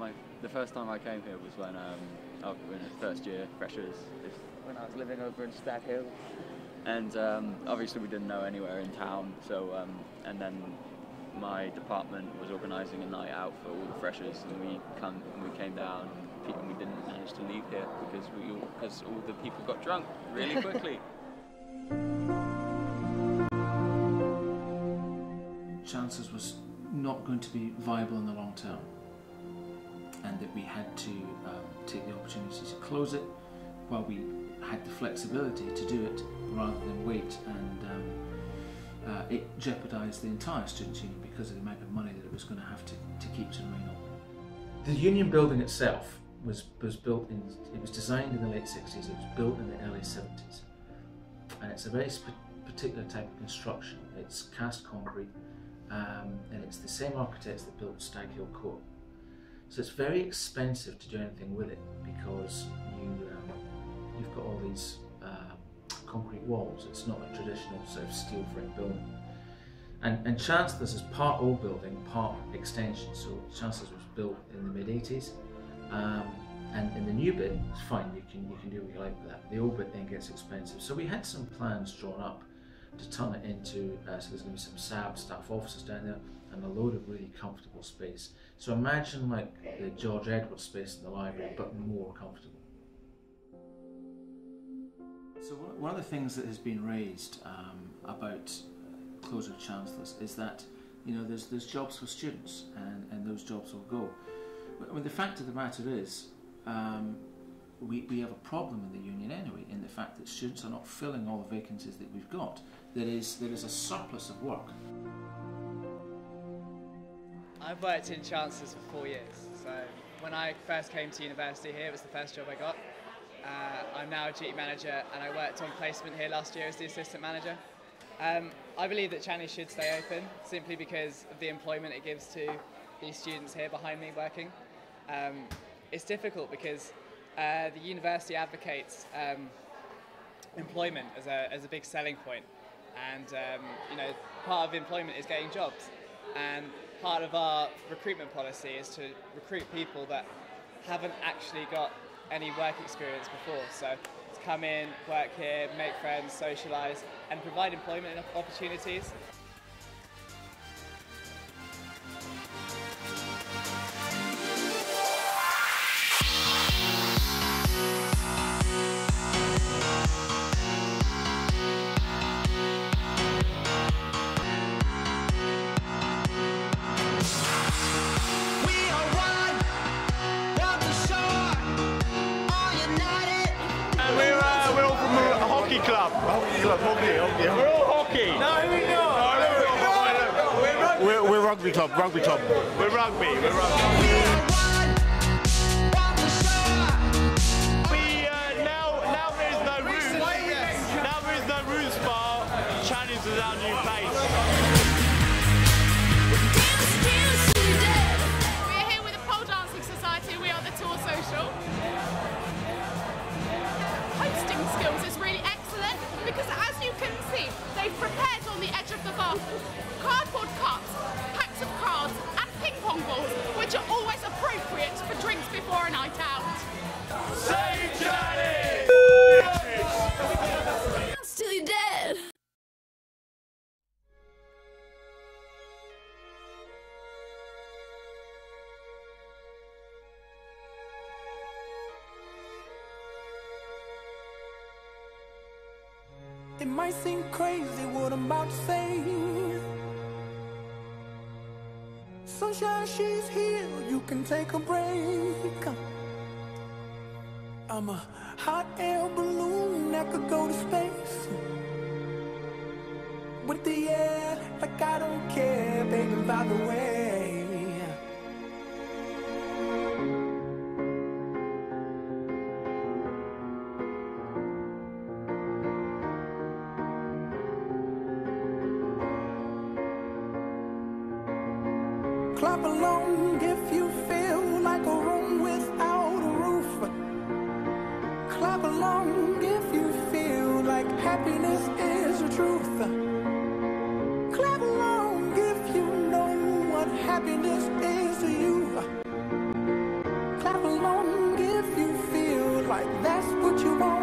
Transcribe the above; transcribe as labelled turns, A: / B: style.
A: The first time I came here was when I was in first year freshers, when I was living over in Stag Hill, and obviously we didn't know anywhere in town. So and then my department was organising a night out for all the freshers, and we came down, and we didn't manage to leave here because all the people got drunk really quickly.
B: Chancellors was not going to be viable in the long term, and that we had to take the opportunity to close it while we had the flexibility to do it rather than wait, and it jeopardised the entire student union because of the amount of money that it was going to have to keep to remain open. The union building itself was built in, it was designed in the late 60s, it was built in the early 70s, and it's a very particular type of construction. It's cast concrete, and it's the same architects that built Stag Hill Court. So it's very expensive to do anything with it because you've got all these concrete walls. It's not a traditional sort of steel frame building. And Chancellors is part old building, part extension. So Chancellors was built in the mid-80s, and in the new bit, it's fine. You can do what you like with that. The old bit then gets expensive. So we had some plans drawn up to turn it into, so there's going to be some SAB staff offices down there and a load of really comfortable space. So imagine like the George Edwards space in the library, but more comfortable. So one of the things that has been raised about closure of Chancellors is that, you know, there's jobs for students, and those jobs will go. But I mean, the fact of the matter is, we have a problem in the union anyway, in the fact that students are not filling all the vacancies that we've got. There is a surplus of work.
C: I've worked in Chancellors for 4 years, so when I first came to university here, it was the first job I got. I'm now a duty manager, and I worked on placement here last year as the assistant manager. I believe that Channy should stay open, simply because of the employment it gives to these students here behind me working. It's difficult because the university advocates employment as a big selling point, and you know, part of employment is getting jobs, and part of our recruitment policy is to recruit people that haven't actually got any work experience before. So to come in, work here, make friends, socialise, and provide employment opportunities.
D: We're all hockey. No, we're not. We're rugby club. We're rugby. Now there's no rooms. Now there's no rooms bar. Chancellors is our new place.
E: We're here with the Pole Dancing Society. We are the Tour Social. Hosting skills is really excellent because, as you can see, they've prepared on the edge of the bar cardboard cups, packs of cards and ping pong balls, which are always appropriate for drinks before a night out.
D: Save Channy!
E: Till you're dead.
F: It might seem crazy what I'm about to say. Sunshine, she's here, you can take a break. I'm a hot air balloon that could go to space. With the air, like I don't care, baby, by the way. Clap along if you feel like a room without a roof. Clap along if you feel like happiness is the truth. Clap along if you know what happiness is to you. like that's what you want.